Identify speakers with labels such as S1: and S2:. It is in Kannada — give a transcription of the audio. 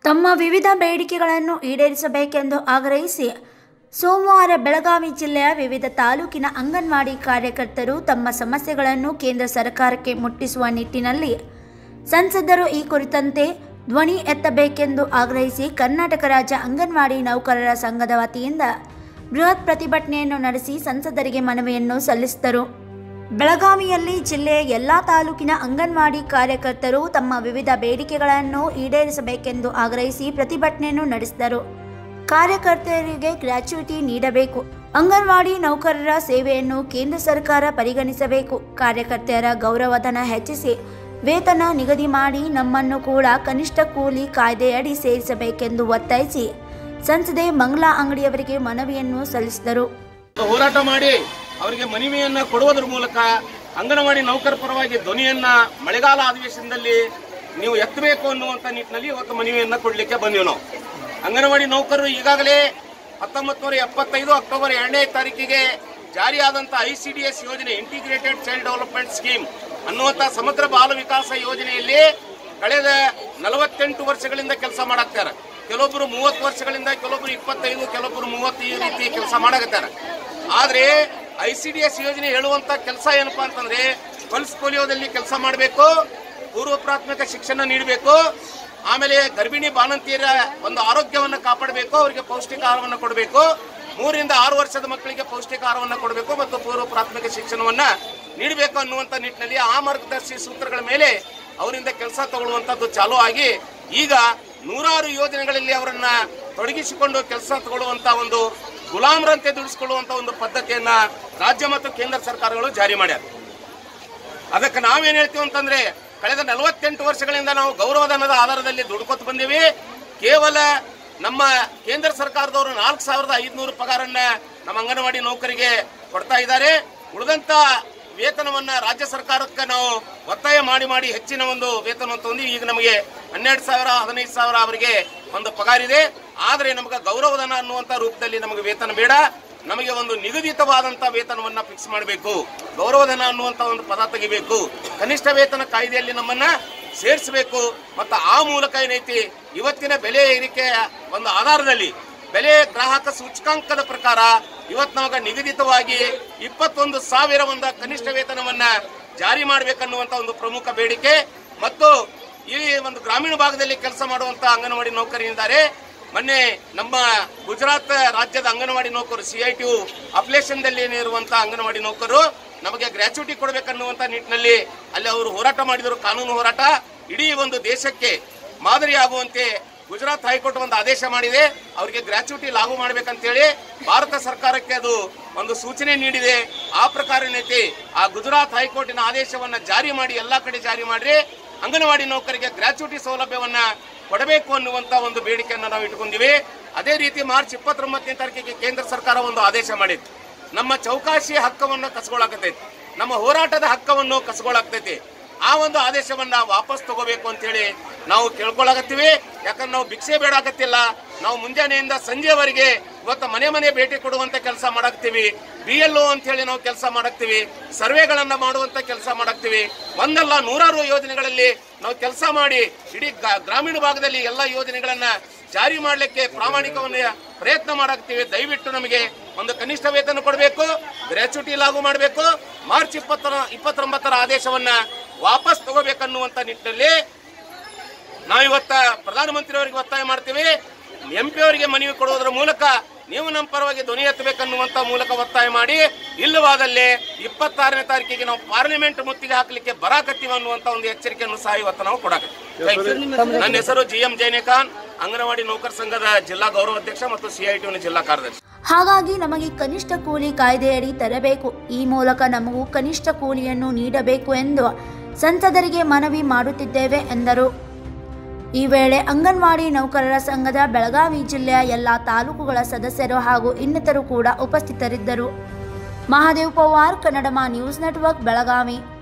S1: ತಮ್ಮ ವಿವಿಧ ಬೇಡಿಕೆಗಳನ್ನು ಈಡೇರಿಸಬೇಕೆಂದು ಆಗ್ರಹಿಸಿ ಸೋಮವಾರ ಬೆಳಗಾವಿ ಜಿಲ್ಲೆಯ ವಿವಿಧ ತಾಲೂಕಿನ ಅಂಗನವಾಡಿ ಕಾರ್ಯಕರ್ತರು ತಮ್ಮ ಸಮಸ್ಯೆಗಳನ್ನು ಕೇಂದ್ರ ಸರ್ಕಾರಕ್ಕೆ ಮುಟ್ಟಿಸುವ ನಿಟ್ಟಿನಲ್ಲಿ ಸಂಸದರು ಈ ಕುರಿತಂತೆ ಧ್ವನಿ ಎತ್ತಬೇಕೆಂದು ಆಗ್ರಹಿಸಿ ಕರ್ನಾಟಕ ರಾಜ್ಯ ಅಂಗನವಾಡಿ ನೌಕರರ ಸಂಘದ ವತಿಯಿಂದ ಬೃಹತ್ ಪ್ರತಿಭಟನೆಯನ್ನು ನಡೆಸಿ ಸಂಸದರಿಗೆ ಮನವಿಯನ್ನು ಸಲ್ಲಿಸಿದರು. ಬೆಳಗಾವಿಯಲ್ಲಿ ಜಿಲ್ಲೆಯ ಎಲ್ಲ ತಾಲೂಕಿನ ಅಂಗನವಾಡಿ ಕಾರ್ಯಕರ್ತರು ತಮ್ಮ ವಿವಿಧ ಬೇಡಿಕೆಗಳನ್ನು ಈಡೇರಿಸಬೇಕೆಂದು ಆಗ್ರಹಿಸಿ ಪ್ರತಿಭಟನೆಯನ್ನು ನಡೆಸಿದರು. ಕಾರ್ಯಕರ್ತರಿಗೆ ಗ್ರ್ಯಾಚ್ಯುಟಿ ನೀಡಬೇಕು, ಅಂಗನವಾಡಿ ನೌಕರರ ಸೇವೆಯನ್ನು ಕೇಂದ್ರ ಸರ್ಕಾರ ಪರಿಗಣಿಸಬೇಕು, ಕಾರ್ಯಕರ್ತೆಯರ ಗೌರವಧನ ಹೆಚ್ಚಿಸಿ ವೇತನ ನಿಗದಿ ಮಾಡಿ ನಮ್ಮನ್ನು ಕೂಡ ಕನಿಷ್ಠ ಕೂಲಿ ಕಾಯ್ದೆಯಡಿ ಸೇರಿಸಬೇಕೆಂದು ಒತ್ತಾಯಿಸಿ ಸಂಸದೆ ಮಂಗಲಾ ಅಂಗಡಿಯವರಿಗೆ ಮನವಿಯನ್ನು ಸಲ್ಲಿಸಿದರು.
S2: ಹೋರಾಟ ಮಾಡಿ ಅವರಿಗೆ ಮನವಿಯನ್ನ ಕೊಡುವುದರ ಮೂಲಕ ಅಂಗನವಾಡಿ ನೌಕರ ಪರವಾಗಿ ಧ್ವನಿಯನ್ನ ಮಳೆಗಾಲ ಅಧಿವೇಶನದಲ್ಲಿ ನೀವು ಎತ್ತಬೇಕು ಅನ್ನುವಂತ ನಿಟ್ಟಿನಲ್ಲಿ ಇವತ್ತು ಮನವಿಯನ್ನ ಕೊಡ್ಲಿಕ್ಕೆ ಬಂದಿವಿ. ನಾವು ಅಂಗನವಾಡಿ ನೌಕರರು ಈಗಾಗಲೇ 1975 ಅಕ್ಟೋಬರ್ 2ನೇ ತಾರೀಕಿಗೆ ಜಾರಿಯಾದಂಥ ICDS ಯೋಜನೆ, ಇಂಟಿಗ್ರೇಟೆಡ್ ಚೈಲ್ಡ್ ಡೆವಲಪ್ಮೆಂಟ್ ಸ್ಕೀಮ್ ಅನ್ನುವಂಥ ಸಮಗ್ರ ಬಾಲ ವಿಕಾಸ ಯೋಜನೆಯಲ್ಲಿ ಕಳೆದ 48 ವರ್ಷಗಳಿಂದ ಕೆಲಸ ಮಾಡಾಕ್ತಾರೆ. ಕೆಲವೊಬ್ಬರು 30 ವರ್ಷಗಳಿಂದ, ಕೆಲವೊಬ್ಬರು 25, ಕೆಲವೊಬ್ಬರು 30 ಈ ರೀತಿ ಕೆಲಸ ಮಾಡಾಕತ್ತಾರೆ. ಆದ್ರೆ ICDS ಯೋಜನೆ ಹೇಳುವಂತ ಕೆಲಸ ಏನಪ್ಪಾ ಅಂತಂದ್ರೆ ಪಲ್ಸ್ ಪೋಲಿಯೋದಲ್ಲಿ ಕೆಲಸ ಮಾಡಬೇಕು, ಪೂರ್ವ ಪ್ರಾಥಮಿಕ ಶಿಕ್ಷಣ ನೀಡಬೇಕು, ಆಮೇಲೆ ಗರ್ಭಿಣಿ ಬಾಣಂತಿಯರ ಒಂದು ಆರೋಗ್ಯವನ್ನು ಕಾಪಾಡಬೇಕು, ಅವರಿಗೆ ಪೌಷ್ಟಿಕ ಆಹಾರವನ್ನು ಕೊಡಬೇಕು, 3 ರಿಂದ 6 ವರ್ಷದ ಮಕ್ಕಳಿಗೆ ಪೌಷ್ಟಿಕ ಆಹಾರವನ್ನು ಕೊಡಬೇಕು ಮತ್ತು ಪೂರ್ವ ಪ್ರಾಥಮಿಕ ಶಿಕ್ಷಣವನ್ನ ನೀಡಬೇಕು ಅನ್ನುವಂಥ ನಿಟ್ಟಿನಲ್ಲಿ ಆ ಮಾರ್ಗದರ್ಶಿ ಸೂತ್ರಗಳ ಮೇಲೆ ಅವರಿಂದ ಕೆಲಸ ತಗೊಳ್ಳುವಂಥದ್ದು ಚಾಲೂ ಆಗಿ ಈಗ 100 ಯೋಜನೆಗಳಲ್ಲಿ ಅವರನ್ನ ತೊಡಗಿಸಿಕೊಂಡು ಕೆಲಸ ತಗೊಳ್ಳುವಂತ ಒಂದು ಗುಲಾಮರಂತೆ ದುಡಿಸಿಕೊಳ್ಳುವಂತ ಒಂದು ಪದ್ಧತಿಯನ್ನ ರಾಜ್ಯ ಮತ್ತು ಕೇಂದ್ರ ಸರ್ಕಾರಗಳು ಜಾರಿ ಮಾಡ್ಯಾರ. ಅದಕ್ಕೆ ನಾವೇನ್ ಹೇಳ್ತೀವಿ ಅಂತಂದ್ರೆ ಕಳೆದ 48 ವರ್ಷಗಳಿಂದ ನಾವು ಗೌರವಧನದ ಆಧಾರದಲ್ಲಿ ದುಡ್ಕೊತ ಬಂದೀವಿ. ಕೇವಲ ನಮ್ಮ ಕೇಂದ್ರ ಸರ್ಕಾರದವರು 4500 ಪಗಾರನ್ನ ನಮ್ಮ ಅಂಗನವಾಡಿ ನೌಕರಿಗೆ ಕೊಡ್ತಾ ಇದ್ದಾರೆ. ಉಳಿದಂತ ವೇತನವನ್ನ ರಾಜ್ಯ ಸರ್ಕಾರಕ್ಕೆ ನಾವು ಒತ್ತಾಯ ಮಾಡಿ ಹೆಚ್ಚಿನ ಒಂದು ವೇತನವನ್ನು ತಂದು ಈಗ ನಮಗೆ 12,000 15,000 ಅವರಿಗೆ ಒಂದು ಪಗಾರಿದೆ. ಆದ್ರೆ ನಮಗೆ ಗೌರವಧನ ಅನ್ನುವಂತ ರೂಪದಲ್ಲಿ ನಮಗೆ ವೇತನ ಬೇಡ, ನಮಗೆ ಒಂದು ನಿಗದಿತವಾದಂತ ವೇತನವನ್ನ ಫಿಕ್ಸ್ ಮಾಡಬೇಕು, ಗೌರವಧನ ಅನ್ನುವಂತ ಒಂದು ಪದ ತೆಗಿಬೇಕು, ಕನಿಷ್ಠ ವೇತನ ಕಾಯ್ದೆಯಲ್ಲಿ ನಮ್ಮನ್ನ ಸೇರಿಸಬೇಕು. ಮತ್ತು ಆ ಮೂಲಕ ಏನೈತಿ ಇವತ್ತಿನ ಬೆಲೆ ಏರಿಕೆಯ ಒಂದು ಆಧಾರದಲ್ಲಿ ಬೆಲೆ ಗ್ರಾಹಕ ಸೂಚಕಾಂಕದ ಪ್ರಕಾರ ಇವತ್ತು ನಮಗೆ ನಿಗದಿತವಾಗಿ 21,000 ಒಂದು ಕನಿಷ್ಠ ವೇತನವನ್ನ ಜಾರಿ ಮಾಡಬೇಕನ್ನುವಂತ ಒಂದು ಪ್ರಮುಖ ಬೇಡಿಕೆ. ಮತ್ತು ಈ ಒಂದು ಗ್ರಾಮೀಣ ಭಾಗದಲ್ಲಿ ಕೆಲಸ ಮಾಡುವಂತ ಅಂಗನವಾಡಿ ನೌಕರರಿದ್ದಾರೆ. ಮೊನ್ನೆ ನಮ್ಮ ಗುಜರಾತ್ ರಾಜ್ಯದ ಅಂಗನವಾಡಿ ನೌಕರು CITU ಅಪ್ಲೇಷನ್ ದಲ್ಲಿ ಇರುವಂತಹ ಅಂಗನವಾಡಿ ನೌಕರು ನಮಗೆ ಗ್ರ್ಯಾಚ್ಯುಟಿ ಕೊಡಬೇಕನ್ನುವಂತ ನಿಟ್ಟಿನಲ್ಲಿ ಅಲ್ಲಿ ಅವರು ಹೋರಾಟ ಮಾಡಿದರು. ಕಾನೂನು ಹೋರಾಟ ಇಡೀ ಒಂದು ದೇಶಕ್ಕೆ ಮಾದರಿ ಆಗುವಂತೆ ಗುಜರಾತ್ ಹೈಕೋರ್ಟ್ ಒಂದು ಆದೇಶ ಮಾಡಿದೆ. ಅವರಿಗೆ ಗ್ರ್ಯಾಚ್ಯುಟಿ ಲಾಗು ಮಾಡಬೇಕಂತೇಳಿ ಭಾರತ ಸರ್ಕಾರಕ್ಕೆ ಅದು ಒಂದು ಸೂಚನೆ ನೀಡಿದೆ. ಆ ಪ್ರಕಾರ ಏನೈತಿ ಆ ಗುಜರಾತ್ ಹೈಕೋರ್ಟಿನ ಆದೇಶವನ್ನ ಜಾರಿ ಮಾಡಿ ಎಲ್ಲಾ ಕಡೆ ಜಾರಿ ಮಾಡ್ರಿ, ಅಂಗನವಾಡಿ ನೌಕರಿಗೆ ಗ್ರ್ಯಾಚ್ಯುಟಿ ಸೌಲಭ್ಯವನ್ನ ಕೊಡಬೇಕು ಅನ್ನುವಂತ ಒಂದು ಬೇಡಿಕೆಯನ್ನು ನಾವು ಇಟ್ಕೊಂಡಿವಿ. ಅದೇ ರೀತಿ ಮಾರ್ಚ್ 29ನೇ ತಾರೀಕಿಗೆ ಕೇಂದ್ರ ಸರ್ಕಾರ ಒಂದು ಆದೇಶ ಮಾಡಿತ್ತು. ನಮ್ಮ ಚೌಕಾಶಿ ಹಕ್ಕವನ್ನು ಕಸ್ಕೊಳಕತೈತಿ, ನಮ್ಮ ಹೋರಾಟದ ಹಕ್ಕವನ್ನು ಕಸ್ಕೊಳಕತೈತಿ. ಆ ಒಂದು ಆದೇಶವನ್ನ ವಾಪಸ್ ತಗೋಬೇಕು ಅಂತ ಹೇಳಿ ನಾವು ಕೇಳ್ಕೊಳಕತ್ತೀವಿ. ಯಾಕಂದ್ರೆ ನಾವು ಭಿಕ್ಷೆ ಬೇಡಾಕತ್ತಿಲ್ಲ, ನಾವು ಮುಂಜಾನೆಯಿಂದ ಸಂಜೆವರೆಗೆ ಇವತ್ತು ಮನೆ ಭೇಟಿ ಕೊಡುವಂತ ಕೆಲಸ ಮಾಡಾಕ್ತಿವಿ, BLO ಅಂತ ಹೇಳಿ ನಾವು ಕೆಲಸ ಮಾಡಾಕ್ತಿವಿ, ಸರ್ವೆಗಳನ್ನ ಮಾಡುವಂತ ಕೆಲಸ ಮಾಡಾಕ್ತಿವಿ. ಒಂದಲ್ಲ 100 ಯೋಜನೆಗಳಲ್ಲಿ ನಾವು ಕೆಲಸ ಮಾಡಿ ಇಡೀ ಗ್ರಾಮೀಣ ಭಾಗದಲ್ಲಿ ಎಲ್ಲ ಯೋಜನೆಗಳನ್ನ ಜಾರಿ ಮಾಡಲಿಕ್ಕೆ ಪ್ರಾಮಾಣಿಕವನ್ನ ಪ್ರಯತ್ನ ಮಾಡಾಕ್ತಿವಿ. ದಯವಿಟ್ಟು ನಮಗೆ ಒಂದು ಕನಿಷ್ಠ ವೇತನ ಕೊಡಬೇಕು, ಗ್ರ್ಯಾಚ್ಯುಟಿ ಲಾಗು ಮಾಡಬೇಕು, ಮಾರ್ಚ್ 29ರ ಆದೇಶವನ್ನ ವಾಪಸ್ ತಗೋಬೇಕನ್ನುವಂತ ನಿಟ್ಟಿನಲ್ಲಿ ನಾವಿವತ್ತ ಪ್ರಧಾನಮಂತ್ರಿ ಅವರಿಗೆ ಒತ್ತಾಯ ಮಾಡ್ತೀವಿ. MP ಅವರಿಗೆ ಮನವಿ ಕೊಡುವುದರ ಮೂಲಕ ನೀವು ನಮ್ಮ ಪರವಾಗಿ ಧ್ವನಿ ಎತ್ತಬೇಕನ್ನುವಂತ ಮೂಲಕ ಒತ್ತಾಯ ಮಾಡಿ, ಇಲ್ಲವಾದಲ್ಲಿ 26ನೇ ತಾರೀಕಿಗೆ ನಾವು ಪಾರ್ಲಿಮೆಂಟ್ ಮುತ್ತಿಗೆ ಹಾಕಲಿಕ್ಕೆ ಬರಾಕತ್ತೀವಿ ಅನ್ನುವಂತ ಒಂದು ಎಚ್ಚರಿಕೆಯನ್ನು ಸಹ ಇವತ್ತು ನಾವು ಕೊಡಾಕತ್ತೀವಿ. ನನ್ನ ಹೆಸರು GM ಜೈನೇಖಾನ್, ಅಂಗನವಾಡಿ ನೌಕರ ಸಂಘದ ಜಿಲ್ಲಾ ಗೌರವಾಧ್ಯಕ್ಷ ಮತ್ತು CITU ಜಿಲ್ಲಾ ಕಾರ್ಯದರ್ಶಿ.
S1: ಹಾಗಾಗಿ ನಮಗೆ ಕನಿಷ್ಠ ಕೂಲಿ ಕಾಯ್ದೆಯಡಿ ತರಬೇಕು, ಈ ಮೂಲಕ ನಮಗೂ ಕನಿಷ್ಠ ಕೂಲಿಯನ್ನು ನೀಡಬೇಕು ಎಂದು ಸಂಸದರಿಗೆ ಮನವಿ ಮಾಡುತ್ತಿದ್ದೇವೆ ಎಂದರು. ಈ ವೇಳೆ ಅಂಗನವಾಡಿ ನೌಕರರ ಸಂಘದ ಬೆಳಗಾವಿ ಜಿಲ್ಲೆಯ ಎಲ್ಲ ತಾಲೂಕುಗಳ ಸದಸ್ಯರು ಹಾಗೂ ಇನ್ನಿತರು ಕೂಡ ಉಪಸ್ಥಿತರಿದ್ದರು. Mahadev Pawar, Kannadama news network, Belagavi.